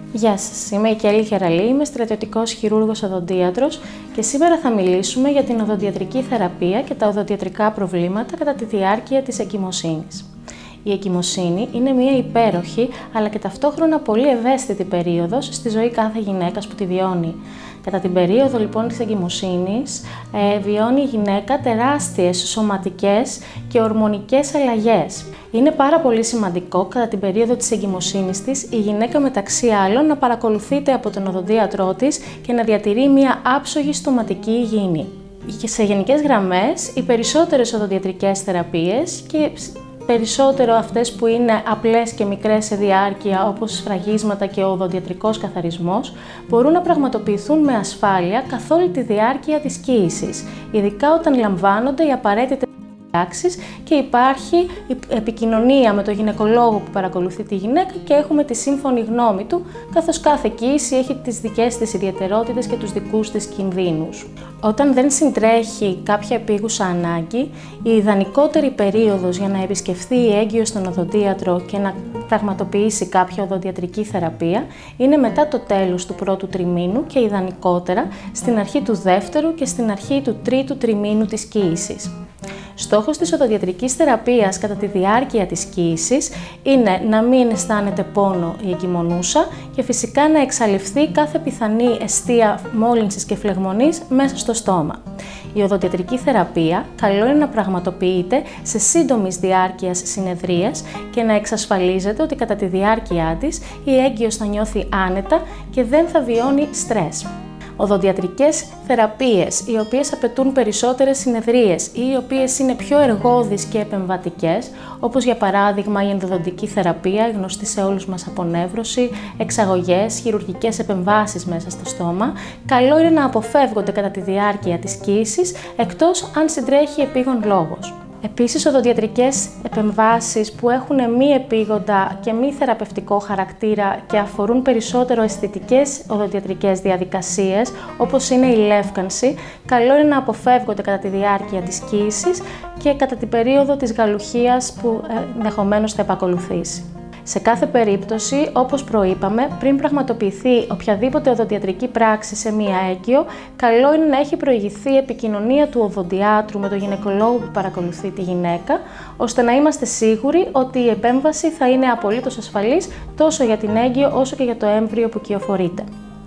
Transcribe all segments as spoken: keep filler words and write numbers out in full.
Γεια σας, είμαι η Κέλλη Χεραλή, είμαι στρατιωτικός χειρούργος οδοντίατρος και σήμερα θα μιλήσουμε για την οδοντιατρική θεραπεία και τα οδοντιατρικά προβλήματα κατά τη διάρκεια της εγκυμοσύνης. Η εγκυμοσύνη είναι μια υπέροχη αλλά και ταυτόχρονα πολύ ευαίσθητη περίοδος στη ζωή κάθε γυναίκας που τη βιώνει. Κατά την περίοδο λοιπόν της εγκυμοσύνης ε, βιώνει η γυναίκα τεράστιες σωματικές και ορμονικές αλλαγές. Είναι πάρα πολύ σημαντικό κατά την περίοδο της εγκυμοσύνης της η γυναίκα μεταξύ άλλων να παρακολουθείται από τον οδοντίατρό της και να διατηρεί μια άψογη στοματική υγιεινή. Και σε γενικές γραμμές, οι περισσότερες οδοντιατρικές θεραπείες και περισσότερο αυτές που είναι απλές και μικρές σε διάρκεια, όπως σφραγίσματα και ο οδοντιατρικός καθαρισμός, μπορούν να πραγματοποιηθούν με ασφάλεια καθ' όλη τη διάρκεια της κύησης, ειδικά όταν λαμβάνονται οι απαραίτητες διατάξεις και υπάρχει επικοινωνία με τον γυναικολόγο που παρακολουθεί τη γυναίκα και έχουμε τη σύμφωνη γνώμη του, καθώς κάθε κύηση έχει τις δικές της ιδιαιτερότητες και τους δικούς της κινδύνους. Όταν δεν συντρέχει κάποια επίγουσα ανάγκη, η ιδανικότερη περίοδος για να επισκεφθεί η έγκυος στον οδοντίατρο και να πραγματοποιήσει κάποια οδοντιατρική θεραπεία είναι μετά το τέλος του πρώτου τριμήνου και ιδανικότερα στην αρχή του δεύτερου και στην αρχή του τρίτου τριμήνου της κύησης. Στόχος της οδοντιατρικής θεραπείας κατά τη διάρκεια της κύησης είναι να μην αισθάνεται πόνο η εγκυμονούσα και φυσικά να εξαλειφθεί κάθε πιθανή αιστεία μόλυνσης και φλεγμονής μέσα στο στόμα. Η οδοντιατρική θεραπεία καλό είναι να πραγματοποιείται σε σύντομης διάρκειας συνεδρίας και να εξασφαλίζεται ότι κατά τη διάρκεια της η έγκυος θα νιώθει άνετα και δεν θα βιώνει στρες. Οδοντιατρικές θεραπείες, οι οποίες απαιτούν περισσότερες συνεδρίες ή οι οποίες είναι πιο εργώδεις και επεμβατικές, όπως για παράδειγμα η ενδοδοντική θεραπεία, γνωστή σε όλους μας απονεύρωση, εξαγωγές, χειρουργικές επεμβάσεις μέσα στο στόμα, καλό είναι να αποφεύγονται κατά τη διάρκεια της κύησης, εκτός αν συντρέχει επίγον λόγος. Επίσης, οδοντιατρικές επεμβάσεις που έχουν μη επίγοντα και μη θεραπευτικό χαρακτήρα και αφορούν περισσότερο αισθητικές οδοντιατρικές διαδικασίες, όπως είναι η λεύκανση, καλό είναι να αποφεύγονται κατά τη διάρκεια της κύησης και κατά την περίοδο της γαλουχίας που ενδεχομένως θα επακολουθήσει. Σε κάθε περίπτωση, όπως προείπαμε, πριν πραγματοποιηθεί οποιαδήποτε οδοντιατρική πράξη σε μία έγκυο, καλό είναι να έχει προηγηθεί η επικοινωνία του οδοντιάτρου με τον γυναικολόγο που παρακολουθεί τη γυναίκα, ώστε να είμαστε σίγουροι ότι η επέμβαση θα είναι απολύτως ασφαλής τόσο για την έγκυο όσο και για το έμβριο που κυοφορείται.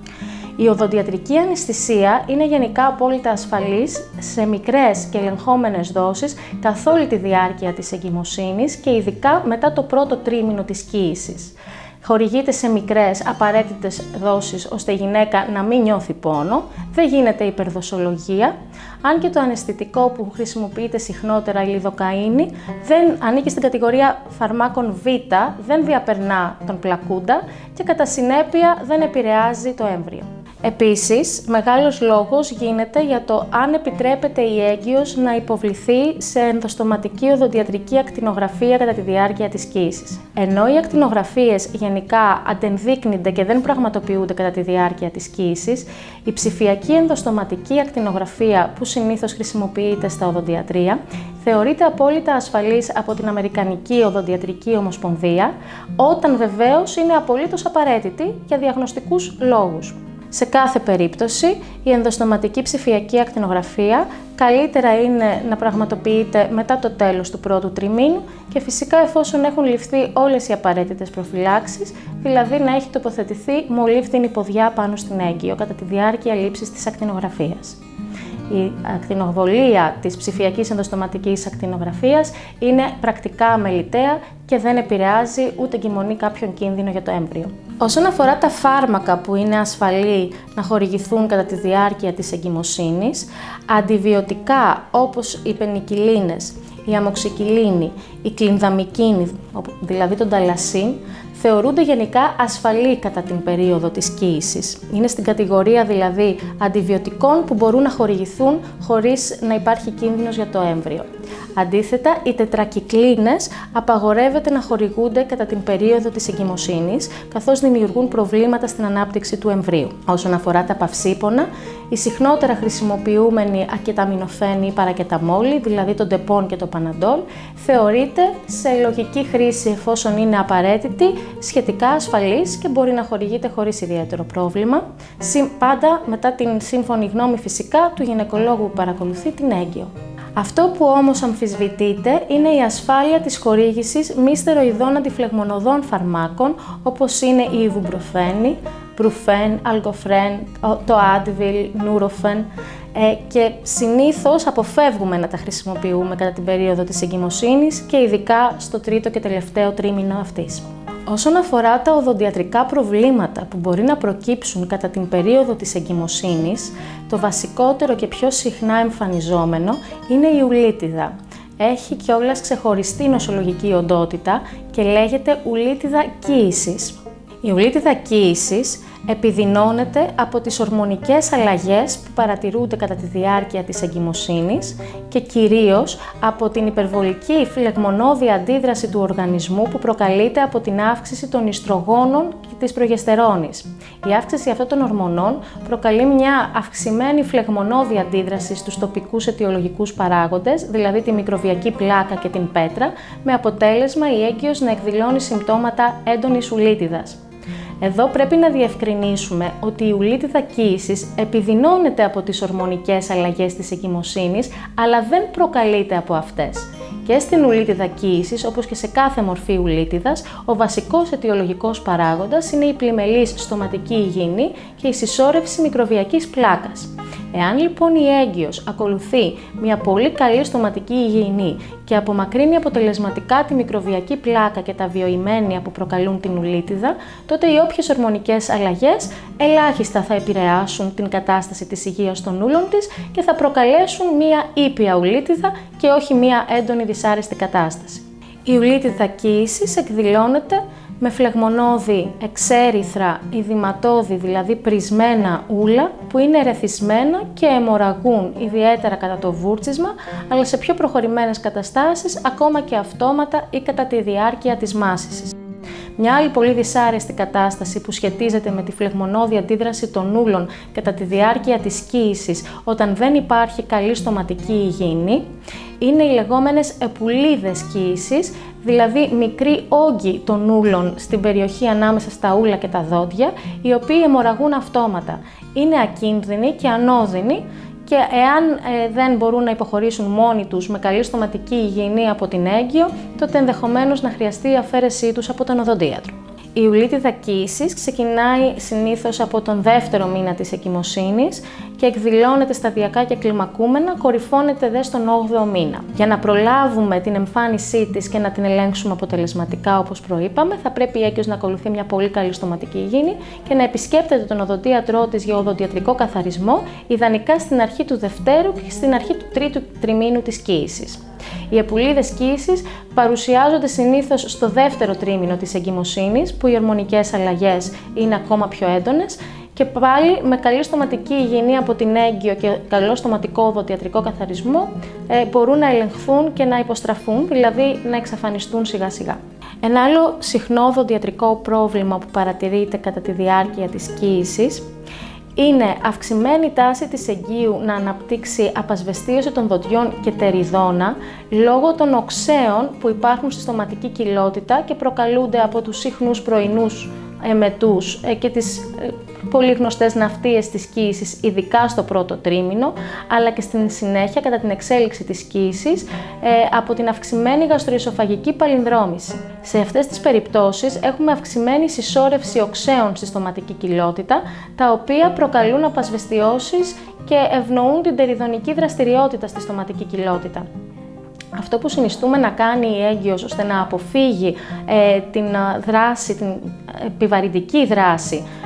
Η οδοντιατρική αναισθησία είναι γενικά απόλυτα ασφαλής σε μικρές και ελεγχόμενες δόσεις καθ' όλη τη διάρκεια της εγκυμοσύνης και ειδικά μετά το πρώτο τρίμηνο της κύησης. Χορηγείται σε μικρές απαραίτητες δόσεις ώστε η γυναίκα να μην νιώθει πόνο, δεν γίνεται υπερδοσολογία, αν και το αναισθητικό που χρησιμοποιείται συχνότερα, η λιδοκαΐνη, δεν ανήκει στην κατηγορία φαρμάκων Β, δεν διαπερνά τον πλακούντα και κατά συνέπεια δεν επηρεάζει το έμβριο. Επίσης, μεγάλος λόγος γίνεται για το αν επιτρέπεται η έγκυος να υποβληθεί σε ενδοστοματική οδοντιατρική ακτινογραφία κατά τη διάρκεια της κύησης. Ενώ οι ακτινογραφίες γενικά αντενδείκνυνται και δεν πραγματοποιούνται κατά τη διάρκεια της κύησης, η ψηφιακή ενδοστοματική ακτινογραφία που συνήθως χρησιμοποιείται στα οδοντιατρία θεωρείται απόλυτα ασφαλής από την Αμερικανική Οδοντιατρική Ομοσπονδία, όταν βεβαίως είναι απολύτως απαραίτητη για διαγνωστικούς λόγους. Σε κάθε περίπτωση, η ενδοστοματική ψηφιακή ακτινογραφία καλύτερα είναι να πραγματοποιείται μετά το τέλος του πρώτου τριμήνου και φυσικά εφόσον έχουν ληφθεί όλες οι απαραίτητες προφυλάξεις, δηλαδή να έχει τοποθετηθεί μολύβδινη ποδιά πάνω στην έγκυο κατά τη διάρκεια λήψης της ακτινογραφίας. Η ακτινοβολία της ψηφιακής ενδοστοματικής ακτινογραφίας είναι πρακτικά αμεληταία και δεν επηρεάζει ούτε εγκυμονεί κάποιον κίνδυνο για το έμβριο. Όσον αφορά τα φάρμακα που είναι ασφαλή να χορηγηθούν κατά τη διάρκεια της εγκυμοσύνης, αντιβιωτικά όπως οι πενικυλίνες, η αμοξικυλίνη, η κλινδαμικίνη, δηλαδή τον ταλασίν, θεωρούνται γενικά ασφαλή κατά την περίοδο της κύησης. Είναι στην κατηγορία δηλαδή αντιβιωτικών που μπορούν να χορηγηθούν χωρίς να υπάρχει κίνδυνος για το έμβριο. Αντίθετα, οι τετρακυκλίνες απαγορεύεται να χορηγούνται κατά την περίοδο της εγκυμοσύνης, καθώς δημιουργούν προβλήματα στην ανάπτυξη του εμβρίου. Όσον αφορά τα παυσίπονα, η συχνότερα χρησιμοποιούμενη ακεταμινοφένη ή παρακεταμόλη, δηλαδή το ντεπών και το παναντόλ, θεωρείται σε λογική χρήση εφόσον είναι απαραίτητη, σχετικά ασφαλής και μπορεί να χορηγείται χωρίς ιδιαίτερο πρόβλημα, πάντα μετά την σύμφωνη γνώμη φυσικά του γυναικολόγου που παρακολουθεί την έγκυο. Αυτό που όμως αμφισβητείται είναι η ασφάλεια της χορήγησης μη στεροειδών αντιφλεγμονωδών φαρμάκων όπως είναι η ιβουμπροφένη, μπρουφέν, αλγκοφρέν, το άντβιλ, νουροφέν και συνήθως αποφεύγουμε να τα χρησιμοποιούμε κατά την περίοδο της εγκυμοσύνης και ειδικά στο τρίτο και τελευταίο τρίμηνο αυτής. Όσον αφορά τα οδοντιατρικά προβλήματα που μπορεί να προκύψουν κατά την περίοδο της εγκυμοσύνης, το βασικότερο και πιο συχνά εμφανιζόμενο είναι η ουλίτιδα. Έχει κιόλας ξεχωριστή νοσολογική οντότητα και λέγεται ουλίτιδα κύησης. Η ουλίτιδα κύησης επιδεινώνεται από τις ορμονικές αλλαγές που παρατηρούνται κατά τη διάρκεια της εγκυμοσύνης και κυρίως από την υπερβολική φλεγμονώδη αντίδραση του οργανισμού που προκαλείται από την αύξηση των ιστρογόνων και της προγεστερόνης. Η αύξηση αυτών των ορμονών προκαλεί μια αυξημένη φλεγμονώδη αντίδραση στους τοπικούς αιτιολογικούς παράγοντες, δηλαδή τη μικροβιακή πλάκα και την πέτρα, με αποτέλεσμα η έγκυος να εκδηλώνει συμπτώματα έντονης ουλίτιδας. Εδώ πρέπει να διευκρινίσουμε ότι η ουλίτιδα κύησης επιδεινώνεται από τις ορμονικές αλλαγές της εγκυμοσύνης, αλλά δεν προκαλείται από αυτές. Και στην ουλίτιδα κύησης, όπως και σε κάθε μορφή ουλίτιδας, ο βασικός αιτιολογικός παράγοντας είναι η πλημελής στοματική υγιεινή και η συσσόρευση μικροβιακής πλάκας. Εάν λοιπόν η έγκυος ακολουθεί μια πολύ καλή στοματική υγιεινή και απομακρύνει αποτελεσματικά τη μικροβιακή πλάκα και τα βιοημένια που προκαλούν την ουλίτιδα, τότε οι όποιες ορμονικές αλλαγές ελάχιστα θα επηρεάσουν την κατάσταση της υγείας των ούλων της και θα προκαλέσουν μια ήπια ουλίτιδα και όχι μια έντονη δυσάρεστη κατάσταση. Η ουλίτιδα κύησης εκδηλώνεται με φλεγμονώδη, εξέριθρα, ειδηματώδη, δηλαδή πρισμένα ούλα που είναι ερεθισμένα και αιμορραγούν ιδιαίτερα κατά το βούρτσισμα, αλλά σε πιο προχωρημένες καταστάσεις ακόμα και αυτόματα ή κατά τη διάρκεια της μάσησης. Μια άλλη πολύ δυσάρεστη κατάσταση που σχετίζεται με τη φλεγμονώδη αντίδραση των ούλων κατά τη διάρκεια της κύησης όταν δεν υπάρχει καλή στοματική υγιεινή είναι οι λεγόμενες επουλίδες κύησης, δηλαδή μικροί όγκοι των ούλων στην περιοχή ανάμεσα στα ούλα και τα δόντια, οι οποίοι αιμορραγούν αυτόματα. Είναι ακίνδυνοι και ανώδυνοι και εάν ε, δεν μπορούν να υποχωρήσουν μόνοι τους με καλή στοματική υγιεινή από την έγκυο, τότε ενδεχομένως να χρειαστεί η αφαίρεσή τους από τον οδοντίατρο. Η ουλίτιδα κύησης ξεκινάει συνήθως από τον δεύτερο μήνα της εγκυμοσύνης και εκδηλώνεται σταδιακά και κλιμακούμενα, κορυφώνεται δε στον όγδοο μήνα. Για να προλάβουμε την εμφάνισή της και να την ελέγξουμε αποτελεσματικά όπως προείπαμε, θα πρέπει η έγκυος να ακολουθεί μια πολύ καλή στοματική υγιεινή και να επισκέπτεται τον οδοντίατρό της για οδοντιατρικό καθαρισμό, ιδανικά στην αρχή του δευτέρου και στην αρχή του τρίτου τριμήνου της κύησης. Οι επουλίδες κύησης παρουσιάζονται συνήθως στο δεύτερο τρίμηνο της εγκυμοσύνης, που οι ορμονικές αλλαγές είναι ακόμα πιο έντονες και πάλι με καλή στοματική υγιεινή από την έγκυο και καλό στοματικό οδοντιατρικό καθαρισμό ε, μπορούν να ελεγχθούν και να υποστραφούν, δηλαδή να εξαφανιστούν σιγά σιγά. Ένα άλλο συχνό οδοντιατρικό πρόβλημα που παρατηρείται κατά τη διάρκεια της κύησης είναι αυξημένη τάση της εγκύου να αναπτύξει απασβεστίωση των δοντιών και τεριδόνα λόγω των οξέων που υπάρχουν στη στοματική κοιλότητα και προκαλούνται από τους συχνούς πρωινούς εμετούς και τις πολύ γνωστές ναυτίες της κύησης, ειδικά στο πρώτο τρίμηνο, αλλά και στην συνέχεια κατά την εξέλιξη της κύησης από την αυξημένη γαστροεσοφαγική παλινδρόμηση. Σε αυτές τις περιπτώσεις έχουμε αυξημένη συσσόρευση οξέων στη στοματική κοιλότητα, τα οποία προκαλούν απασβεστιώσεις και ευνοούν την τεριδονική δραστηριότητα στη στοματική κοιλότητα. Αυτό που συνιστούμε να κάνει η έγκυος ώστε να αποφύγει ε, την δράση, την επιβαρυντική δράση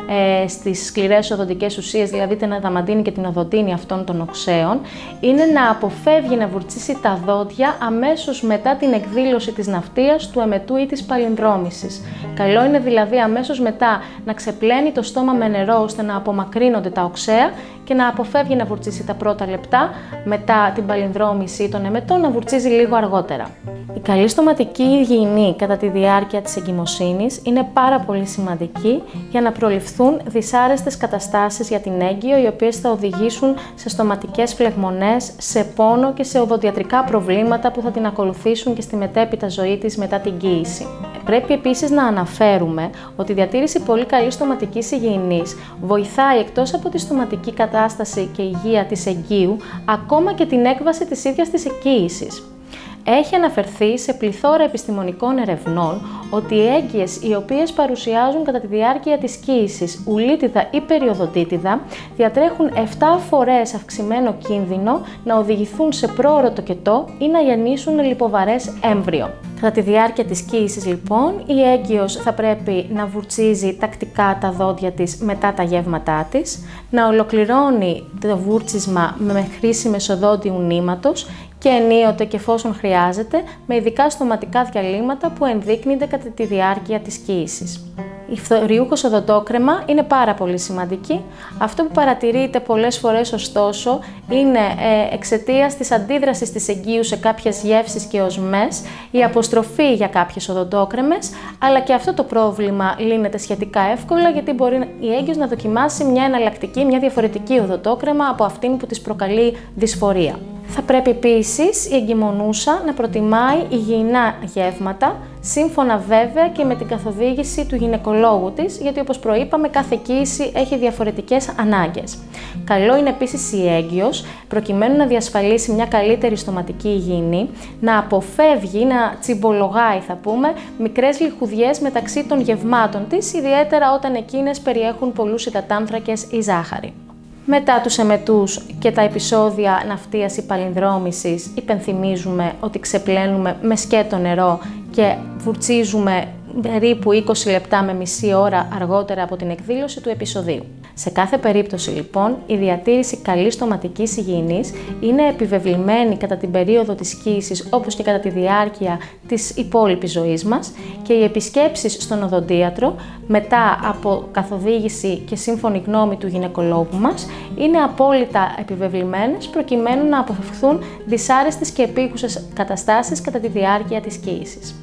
ε, στις σκληρές οδοντικές ουσίες, δηλαδή την αδαμαντίνη και την οδοντίνη αυτών των οξέων, είναι να αποφεύγει να βουρτσίσει τα δόντια αμέσως μετά την εκδήλωση της ναυτίας, του εμετού ή της παλινδρόμησης. Καλό είναι δηλαδή αμέσως μετά να ξεπλένει το στόμα με νερό ώστε να απομακρύνονται τα οξέα και να αποφεύγει να βουρτσίσει τα πρώτα λεπτά μετά την παλινδρόμηση ή τον εμετό, να βουρτσίζει λίγο αργότερα. Η καλή στοματική υγιεινή κατά τη διάρκεια της εγκυμοσύνης είναι πάρα πολύ σημαντική για να προληφθούν δυσάρεστες καταστάσεις για την έγκυο, οι οποίες θα οδηγήσουν σε στοματικές φλεγμονές, σε πόνο και σε οδοντιατρικά προβλήματα που θα την ακολουθήσουν και στη μετέπειτα ζωή της μετά την κύηση. Πρέπει επίσης να αναφέρουμε ότι η διατήρηση πολύ καλής στοματικής υγιεινής βοηθάει εκτός από τη στοματική κατάσταση και υγεία της εγκύου, ακόμα και την έκβαση της ίδιας της εκκοίησης. Έχει αναφερθεί σε πληθώρα επιστημονικών ερευνών ότι οι έγκυες οι οποίες παρουσιάζουν κατά τη διάρκεια της κύησης ουλίτιδα ή περιοδοντίτιδα διατρέχουν επτά φορές αυξημένο κίνδυνο να οδηγηθούν σε πρόωρο τοκετό ή να γεννήσουν λιποβαρές έμβριο. Κατά τη διάρκεια της κύησης λοιπόν, η έγκυος θα πρέπει να βουρτσίζει τακτικά τα δόντια της μετά τα γεύματά της, να ολοκληρώνει το βούρτσισμα με χρήση μεσοδόντιου νήματος και ενίοτε και εφόσον χρειάζεται με ειδικά στοματικά διαλύματα που ενδείκνυνται κατά τη διάρκεια της κύησης. Η φθοριούχος οδοντόκρεμα είναι πάρα πολύ σημαντική. Αυτό που παρατηρείται πολλές φορές ωστόσο είναι ε, εξαιτίας της αντίδρασης της εγκύου σε κάποιες γεύσεις και οσμές, η αποστροφή για κάποιες οδοντόκρεμες, αλλά και αυτό το πρόβλημα λύνεται σχετικά εύκολα γιατί μπορεί η έγκυος να δοκιμάσει μια εναλλακτική, μια διαφορετική οδοντόκρεμα από αυτήν που της προκαλεί δυσφορία. Θα πρέπει επίσης η εγκυμονούσα να προτιμάει υγιεινά γεύματα, σύμφωνα βέβαια και με την καθοδήγηση του γυναικολόγου της, γιατί όπως προείπαμε κάθε κύηση έχει διαφορετικές ανάγκες. Καλό είναι επίσης η έγκυος, προκειμένου να διασφαλίσει μια καλύτερη στοματική υγιεινή, να αποφεύγει, να τσιμπολογάει θα πούμε, μικρές λιχουδιές μεταξύ των γευμάτων της, ιδιαίτερα όταν εκείνες περιέχουν πολλούς υδατάνθρακες ή ζάχαρη. Μετά τους εμετούς και τα επεισόδια ναυτίας ή παλινδρόμησης, υπενθυμίζουμε ότι ξεπλένουμε με σκέτο νερό και βουρτσίζουμε περίπου είκοσι λεπτά με μισή ώρα αργότερα από την εκδήλωση του επεισοδίου. Σε κάθε περίπτωση λοιπόν, η διατήρηση καλής στοματικής υγιεινής είναι επιβεβλημένη κατά την περίοδο της κύησης όπως και κατά τη διάρκεια της υπόλοιπης ζωής μας και οι επισκέψεις στον οδοντίατρο μετά από καθοδήγηση και σύμφωνη γνώμη του γυναικολόγου μας είναι απόλυτα επιβεβλημένες προκειμένου να αποφευχθούν δυσάρεστες και επίκουσες καταστάσεις κατά τη διάρκεια της κύησης.